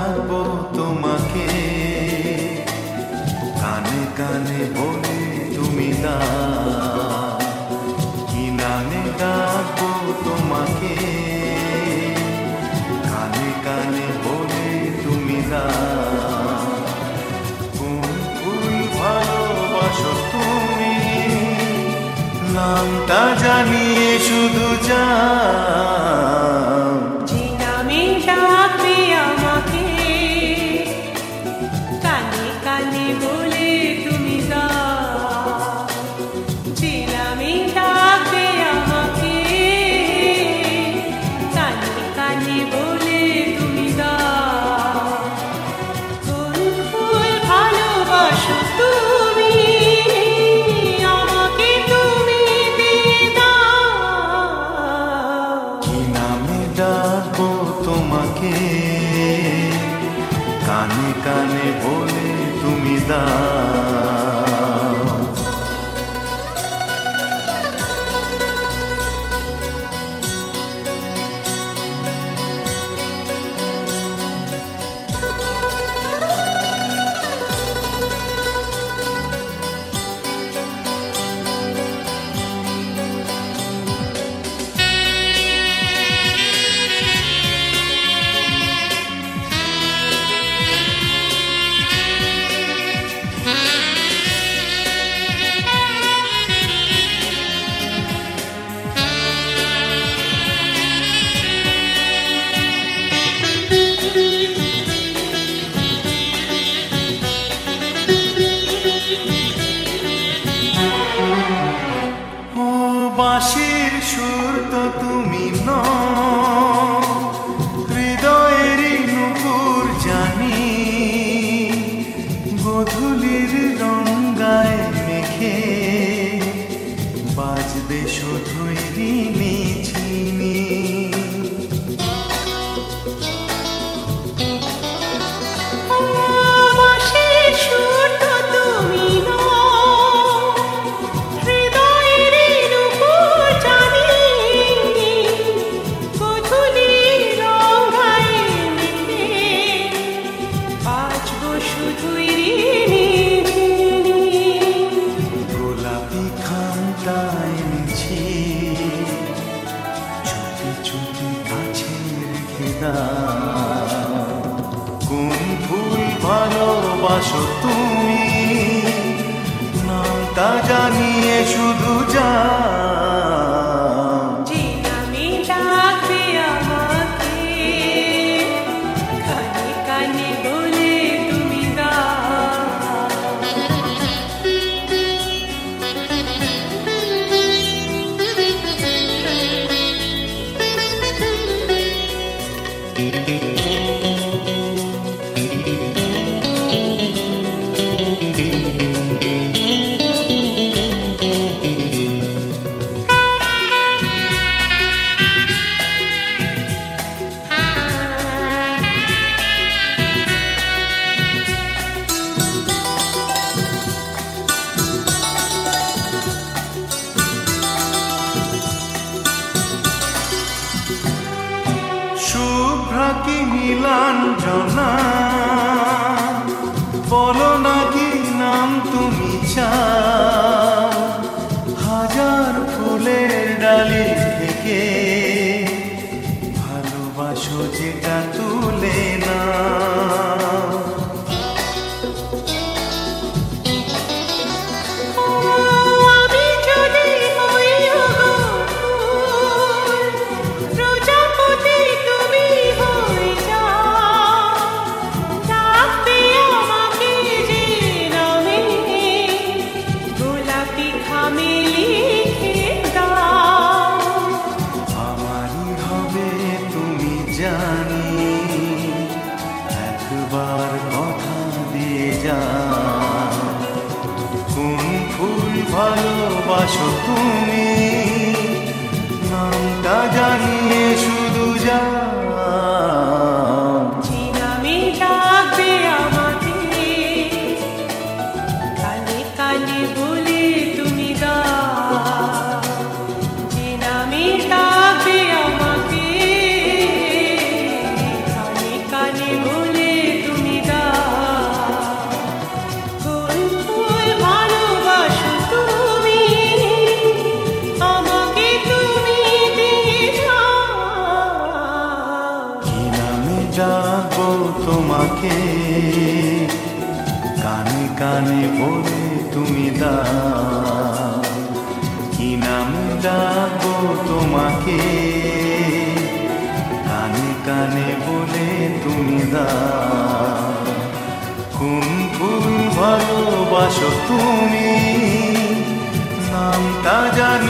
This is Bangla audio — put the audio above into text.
ডাকবো তোমাকে, কানে কানে বলে তুমি দাও। কি নামে ডাকবো তোমাকে, কানে কানে বলে তুমি দাও। কোন ফুল ভালোবাসো তুমি, নামটা জানিয়ে শুধু যাও। যে নামে ডাকবে আমাকে, কানে কানে বলে তুমি দাও। যে নামে ডাকবে আমাকে, কানে কানে বলে তুমি দাও। কোন ফুল ভালোবাসো তুমি, আমাকে তুমি দিয়ে দাও। কি নামে ডাকবো তোমাকে, কানে কানে বলে তুমি দাও। বাঁশির সুর তো তুমি নও, হৃদয়েরই নুপুর জানি। গধূলির রঙায় মেখে বাজবে শুধুই রিমি ঝিমি। বাঁশির সুর তো তুমি নও, হৃদয়েরই নুপুর জানি। গধূলির রঙায় মেখে বাজবো শুধুই রিমি ঝিমি। গোলাপি খামটা এনেছি, চুপি চুপি কাছে রেখে দাও। কোন ফুল ভালোবাসো তুমি, নামটা জানিয়ে শুধু যাও। যে নামে ডাকবে আমাকে, কানে কানে বলে তুমি দাও। শুভ্রা কি নীলাঞ্জনা, বলো না কি নাম তুমি চাও। হাজার ফুলের ডালি থেকে ভালোবাসো যেটা তুলে না। আমি যদি হই ফুল, প্রজাপতি তুমি হয়ে যাও। ডাকবে আমাকে যে নামে, গোলাপি খামে লিখে দাও। আমারই হবে তুমি জানি, একবার কথা দিয়ে যাও। কোন ফুল ভালোবাসো তুমি, নামটা জানিয়ে শুধু যাও। যে নামে ডাকবে আমাকে, কানে কানে বলে তুমি দাও। যে নামে ডাকবে আমাকে, কানে কানে বলে তোমাকে, কানে কানে বলে তুমি দাও, কি নামে ডাকবো তোমাকে, কানে কানে বলে তুমি দাও, কোন ফুল ভালোবাসো তুমি, নামটা জানি